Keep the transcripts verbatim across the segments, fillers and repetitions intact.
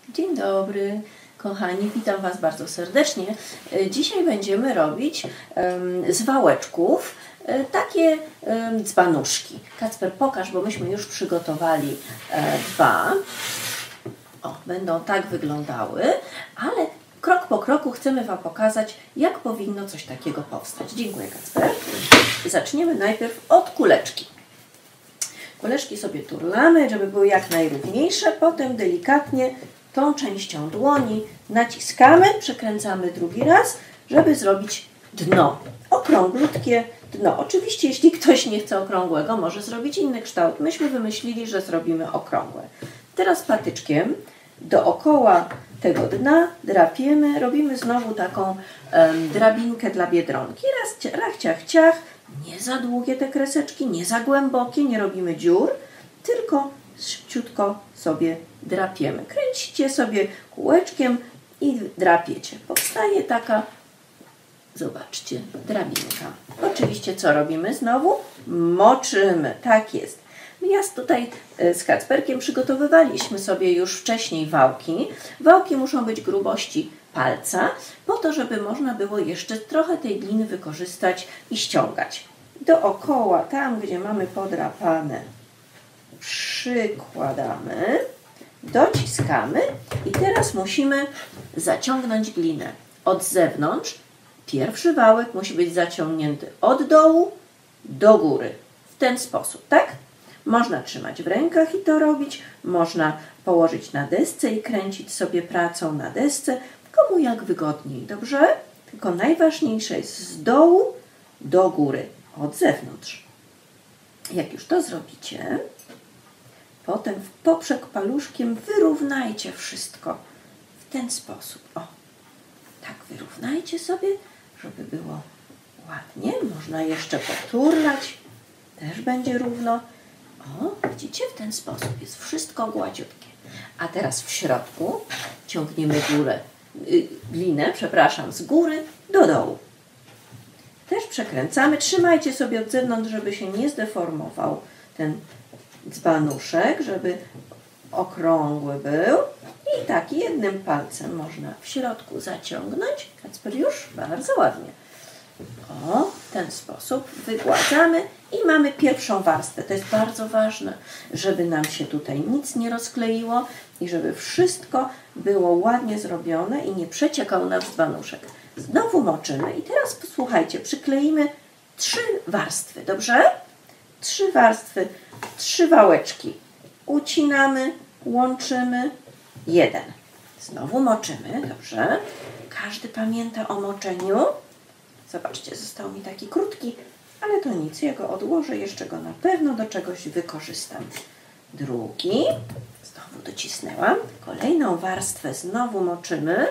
Dzień dobry, kochani, witam Was bardzo serdecznie. Dzisiaj będziemy robić um, z wałeczków um, takie um, dzbanuszki. Kacper, pokaż, bo myśmy już przygotowali e, dwa. O, będą tak wyglądały, ale krok po kroku chcemy Wam pokazać, jak powinno coś takiego powstać. Dziękuję, Kacper. Zaczniemy najpierw od kuleczki. Kuleczki sobie turlamy, żeby były jak najrówniejsze, potem delikatnie tą częścią dłoni naciskamy, przekręcamy drugi raz, żeby zrobić dno. Okrąglutkie dno. Oczywiście, jeśli ktoś nie chce okrągłego, może zrobić inny kształt. Myśmy wymyślili, że zrobimy okrągłe. Teraz patyczkiem dookoła tego dna drapiemy, robimy znowu taką um, drabinkę dla biedronki. Raz, raz, ciach, ciach. Nie za długie te kreseczki, nie za głębokie, nie robimy dziur, tylko szybciutko sobie drapiemy. Kręcicie sobie kółeczkiem i drapiecie. Powstaje taka, zobaczcie, drabinka. Oczywiście co robimy znowu? Moczymy, tak jest. Ja tutaj z Kacperkiem przygotowywaliśmy sobie już wcześniej wałki. Wałki muszą być grubości palca, po to, żeby można było jeszcze trochę tej gliny wykorzystać i ściągać. Dookoła, tam gdzie mamy podrapane, przykładamy, dociskamy i teraz musimy zaciągnąć glinę od zewnątrz. Pierwszy wałek musi być zaciągnięty od dołu do góry. W ten sposób, tak? Można trzymać w rękach i to robić, można położyć na desce i kręcić sobie pracą na desce, komu jak wygodniej, dobrze? Tylko najważniejsze jest z dołu do góry, od zewnątrz. Jak już to zrobicie, potem w poprzek paluszkiem wyrównajcie wszystko w ten sposób. O, tak wyrównajcie sobie, żeby było ładnie. Można jeszcze poturlać, też będzie równo. O, widzicie? W ten sposób jest wszystko gładziutkie. A teraz w środku ciągniemy górę, yy, glinę, przepraszam, z góry do dołu. Też przekręcamy. Trzymajcie sobie od zewnątrz, żeby się nie zdeformował ten dzbanuszek, żeby okrągły był. I tak jednym palcem można w środku zaciągnąć. Kacper, już? Bardzo ładnie. O, w ten sposób wygładzamy i mamy pierwszą warstwę. To jest bardzo ważne, żeby nam się tutaj nic nie rozkleiło i żeby wszystko było ładnie zrobione i nie przeciekał nasz dzbanuszek. Znowu moczymy i teraz posłuchajcie, przykleimy trzy warstwy, dobrze? Trzy warstwy, trzy wałeczki. Ucinamy, łączymy, jeden. Znowu moczymy, dobrze? Każdy pamięta o moczeniu. Zobaczcie, został mi taki krótki, ale to nic, ja go odłożę, jeszcze go na pewno do czegoś wykorzystam. Drugi, znowu docisnęłam, kolejną warstwę znowu moczymy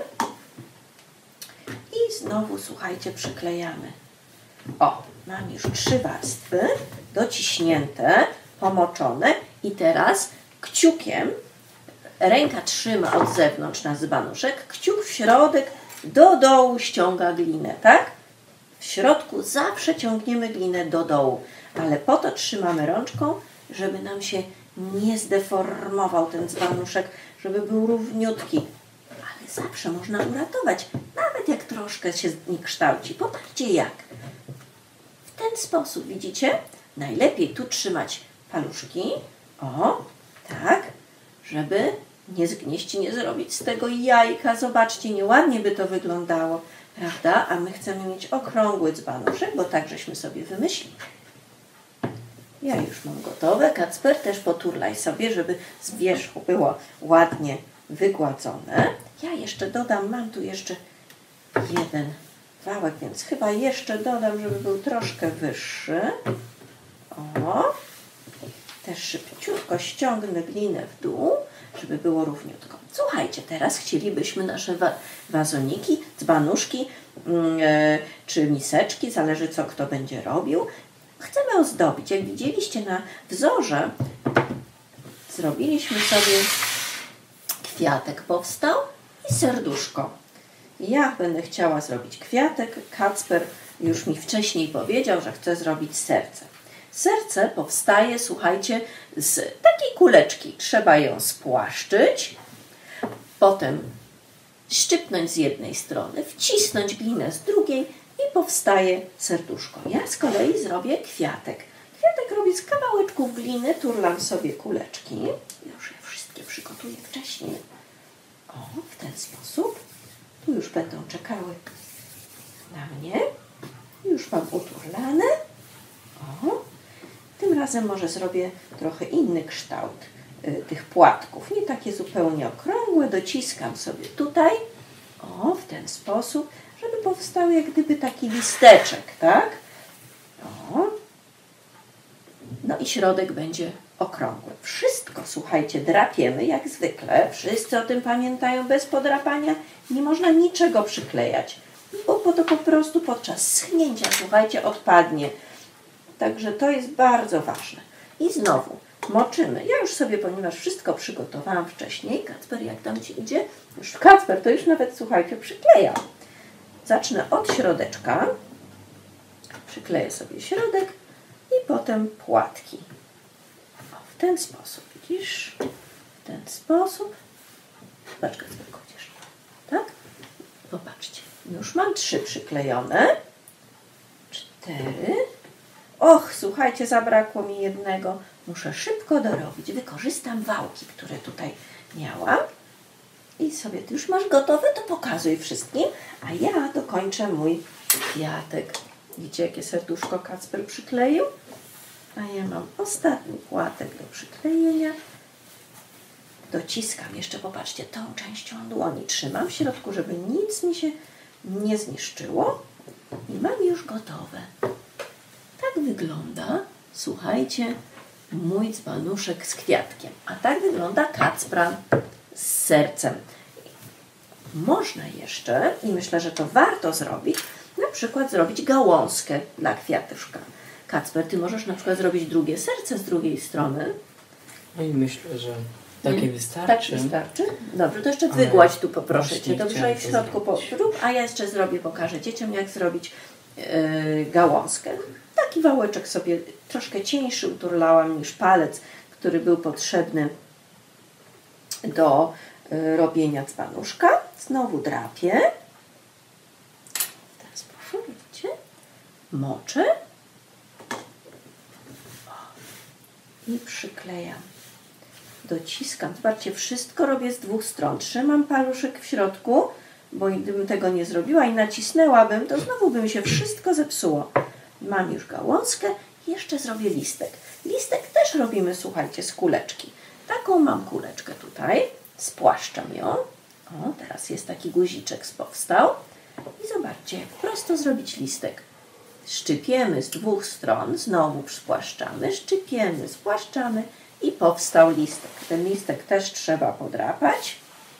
i znowu, słuchajcie, przyklejamy. O, mam już trzy warstwy, dociśnięte, pomoczone i teraz kciukiem, ręka trzyma od zewnątrz na dzbanuszek, kciuk w środek, do dołu ściąga glinę, tak? W środku zawsze ciągniemy glinę do dołu, ale po to trzymamy rączką, żeby nam się nie zdeformował ten dzbanuszek, żeby był równiutki. Ale zawsze można uratować, nawet jak troszkę się nie kształci. Popatrzcie jak. W ten sposób, widzicie? Najlepiej tu trzymać paluszki. O, tak, żeby nie zgnieść, nie zrobić z tego jajka. Zobaczcie, nieładnie by to wyglądało. Prawda? A my chcemy mieć okrągły dzbanuszek, bo tak żeśmy sobie wymyślili. Ja już mam gotowe. Kacper, też poturlaj sobie, żeby z wierzchu było ładnie wygładzone. Ja jeszcze dodam, mam tu jeszcze jeden wałek, więc chyba jeszcze dodam, żeby był troszkę wyższy. O! Też szybciutko ściągnę glinę w dół, żeby było równiutko. Słuchajcie, teraz chcielibyśmy nasze wa wazoniki, dzbanuszki yy, czy miseczki, zależy co kto będzie robił. Chcemy ozdobić. Jak widzieliście na wzorze, zrobiliśmy sobie kwiatek powstał i serduszko. Ja będę chciała zrobić kwiatek. Kacper już mi wcześniej powiedział, że chce zrobić serce. Serce powstaje, słuchajcie, z takiej kuleczki. Trzeba ją spłaszczyć. Potem szczypnąć z jednej strony, wcisnąć glinę z drugiej i powstaje serduszko. Ja z kolei zrobię kwiatek. Kwiatek robię z kawałeczków gliny, turlam sobie kuleczki. Już je wszystkie przygotuję wcześniej. O, w ten sposób. Tu już będą czekały na mnie. Już mam uturlane. O, tym razem może zrobię trochę inny kształt y, tych płatków. Nie takie zupełnie okrągłe. Dociskam sobie tutaj. O, w ten sposób, żeby powstał jak gdyby taki listeczek, tak? O. No i środek będzie okrągły. Wszystko, słuchajcie, drapiemy jak zwykle. Wszyscy o tym pamiętają, bez podrapania. Nie można niczego przyklejać, bo, bo to po prostu podczas schnięcia, słuchajcie, odpadnie. Także to jest bardzo ważne. I znowu moczymy. Ja już sobie, ponieważ wszystko przygotowałam wcześniej. Kacper, jak tam Ci idzie? Już Kacper, to już nawet, słuchajcie, przyklejam. Zacznę od środeczka. Przykleję sobie środek i potem płatki. O, w ten sposób, widzisz? W ten sposób. Zobacz, Kacper, chociaż. Tak? Popatrzcie. Już mam trzy przyklejone. Cztery. Och, słuchajcie, zabrakło mi jednego. Muszę szybko dorobić. Wykorzystam wałki, które tutaj miałam. I sobie, ty już masz gotowe, to pokazuj wszystkim. A ja dokończę mój kwiatek. Widzicie, jakie serduszko Kacper przykleił? A ja mam ostatni płatek do przyklejenia. Dociskam jeszcze, popatrzcie, tą częścią dłoni trzymam w środku, żeby nic mi się nie zniszczyło. I mam już gotowe. Tak wygląda, słuchajcie, mój dzbanuszek z kwiatkiem. A tak wygląda Kacpra z sercem. Można jeszcze, i myślę, że to warto zrobić, na przykład zrobić gałązkę dla kwiatuszka. Kacper, ty możesz na przykład zrobić drugie serce z drugiej strony. No i myślę, że takie wystarczy. Tak wystarczy? Dobrze, to jeszcze wygładź tu, poproszę Cię. Dobrze, i w środku porób, a ja jeszcze zrobię, pokażę dzieciom, jak zrobić yy, gałązkę. Taki wałeczek sobie troszkę cieńszy uturlałam niż palec, który był potrzebny do y, robienia dzbanuszka. Znowu drapię. W ten sposób, widzicie? Moczę. I przyklejam. Dociskam. Zobaczcie, wszystko robię z dwóch stron. Trzymam paluszek w środku, bo gdybym tego nie zrobiła i nacisnęłabym, to znowu by mi się wszystko zepsuło. Mam już gałązkę. Jeszcze zrobię listek. Listek też robimy, słuchajcie, z kuleczki. Taką mam kuleczkę tutaj. Spłaszczam ją. O, teraz jest taki guziczek powstał. I zobaczcie, jak prosto zrobić listek. Szczypiemy z dwóch stron, znowu spłaszczamy, szczypiemy, spłaszczamy i powstał listek. Ten listek też trzeba podrapać.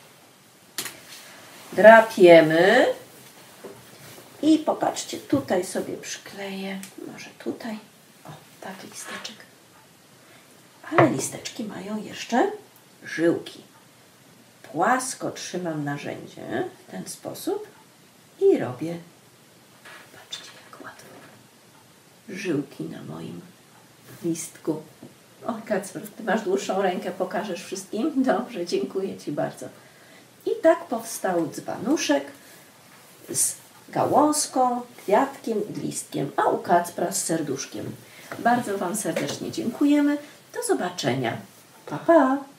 Drapiemy i popatrzcie, tutaj sobie przykleję, może tutaj, o, tak listeczek. Ale listeczki mają jeszcze żyłki. Płasko trzymam narzędzie w ten sposób i robię, patrzcie jak łatwo, żyłki na moim listku. O, Kacper, ty masz dłuższą rękę, pokażesz wszystkim? Dobrze, dziękuję Ci bardzo. I tak powstał dzbanuszek z gałązką, kwiatkiem i listkiem, a u Kacpra z serduszkiem. Bardzo Wam serdecznie dziękujemy. Do zobaczenia. Pa, pa!